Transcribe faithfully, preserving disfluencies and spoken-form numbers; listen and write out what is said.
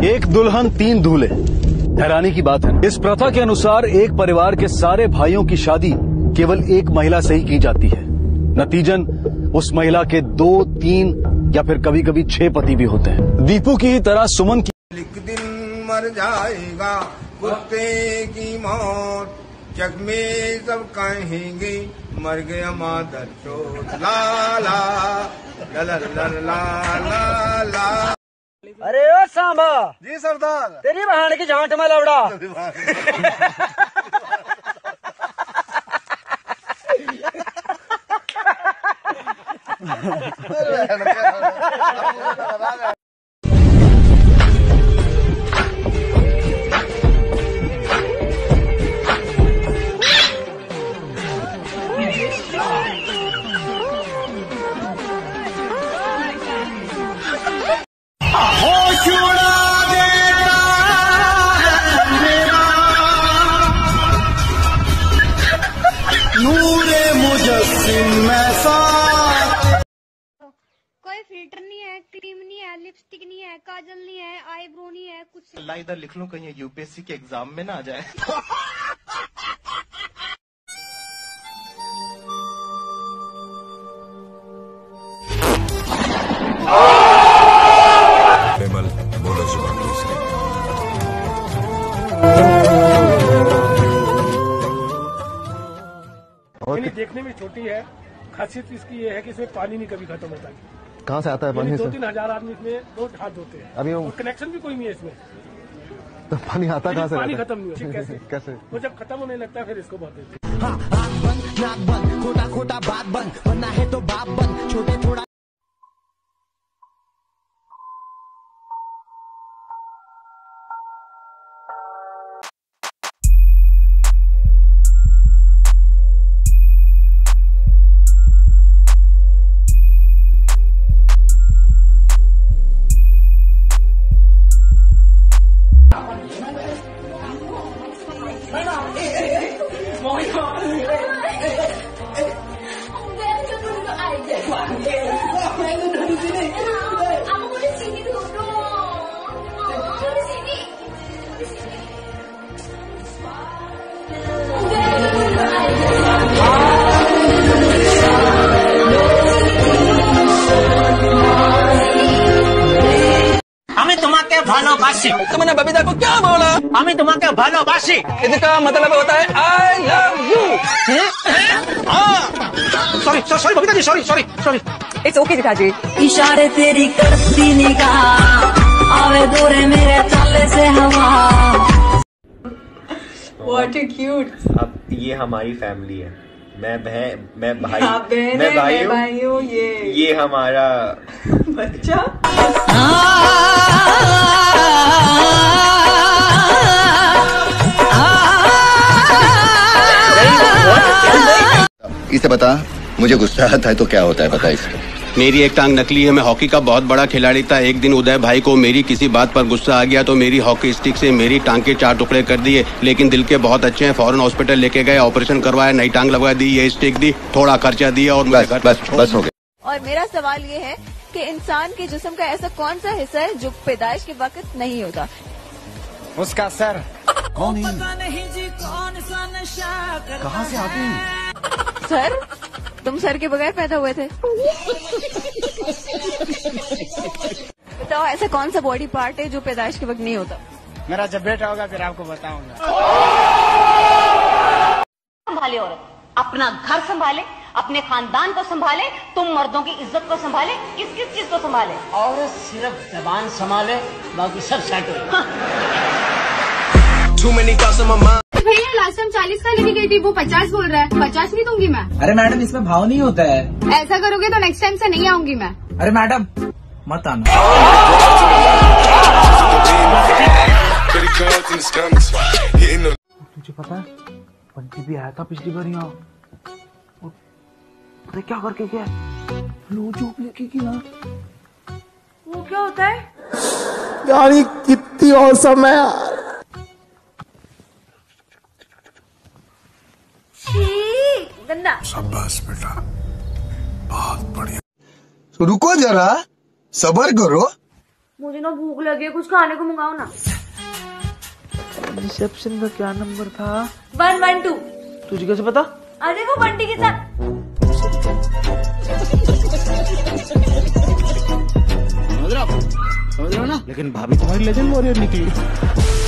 एक दुल्हन तीन दूल्हे, हैरानी की बात है। इस प्रथा के अनुसार एक परिवार के सारे भाइयों की शादी केवल एक महिला से ही की जाती है। नतीजन उस महिला के दो, तीन या फिर कभी कभी छह पति भी होते हैं। दीपू की ही तरह सुमन की एक दिन मर जाएगा कुत्ते की मौत, जग में सब कहेंगे मर गया मादर चोद, ला ला ला ला ला ला ला ला। अरे ओ सांबा जी सरदार, तेरी बहान की झांट में लौड़ा। कोई फिल्टर नहीं है, क्रीम नहीं है, लिपस्टिक नहीं है, काजल नहीं है, आईब्रो नहीं है, कुछ अल्लाह इधर लिख लूं कहीं यूपीएससी के एग्जाम में ना आ जाए। बोलो जुबान दूसरी। देखने में छोटी है, खासियत इसकी ये है कि इसमें पानी नहीं कभी खत्म होता। कहाँ से आता है पानी? दो तीन हजार आदमी इसमें रोज हाथ धोते हैं। अभी वो कनेक्शन भी कोई नहीं है इसमें। तो पानी आता कहाँ से? पानी खत्म नहीं होता। कैसे कैसे वो जब खत्म होने लगता है फिर इसको भर देते। खोटा खोटा बात बंद, वरना है तो बाप बंद, छोटे थोड़ा। ভালোবাসি। तुमने बबीता को क्या बोला? আমি তোমাকে ভালোবাসি। इसका मतलब होता है I love you. Sorry sorry Babita ji, sorry sorry sorry. It's okay Jetha ji. इशारे तेरी करती निगाह, आवे दूरे मेरे चाले से हवा। What a cute. अब ये हमारी फैमिली है। मैं बहन, मैं भाई, मैं भाई भाई हूँ। ये ये हमारा बच्चा। इसे बता, मुझे गुस्सा आता है तो क्या होता है, बता इसे। मेरी एक टांग नकली है। मैं हॉकी का बहुत बड़ा खिलाड़ी था। एक दिन उदय भाई को मेरी किसी बात पर गुस्सा आ गया तो मेरी हॉकी स्टिक से मेरी टांग के चार टुकड़े कर दिए। लेकिन दिल के बहुत अच्छे हैं, फौरन हॉस्पिटल लेके गए, ऑपरेशन करवाया, नई टांग लगवा दी, ये स्टिक दी, थोड़ा खर्चा दिया और बस बस बस हो गया। और मेरा सवाल ये है कि इंसान के जिस्म का ऐसा कौन सा हिस्सा है जो पैदाइश के वक्त नहीं होता? उसका सर। कौन है? कहाँ से आते हैं? सर, तुम सर के बगैर पैदा हुए थे? बताओ ऐसा कौन सा बॉडी पार्ट है जो पैदाइश के वक्त नहीं होता? मेरा जब बेटा होगा फिर आपको बताऊंगा। संभाले औरत, अपना घर संभाले, अपने खानदान को संभाले, तुम मर्दों की इज्जत को संभाले, किस किस चीज को संभाले? औरत सिर्फ जबान संभाले, बाकी सब सेट हो। भैया लास्ट टाइम चालीस का लेके गई थी, वो पचास बोल रहा है। पचास नहीं दूंगी मैं। अरे मैडम, इसमें भाव नहीं होता है। ऐसा करोगे तो नेक्स्ट टाइम से नहीं आऊंगी मैं। अरे मैडम मत आना। तुझे पता है बंटी भी आया था पिछली बार यहाँ, पता क्या करके गया? लो जो लेके गया। वो क्या होता है? यार कितनी औसम है यार। गंदा। शाबाश बेटा, बहुत बढ़िया। रुको जरा, सब्र करो। मुझे ना भूख लगी है, कुछ खाने को मंगाओ ना। रिसेप्शन का क्या नंबर था? One one two. तुझे कैसे पता? अरे वो बंटी के साथ। समझ रहे हो ना? लेकिन भाभी तुम्हारी लेजेंड वॉरियर निकली।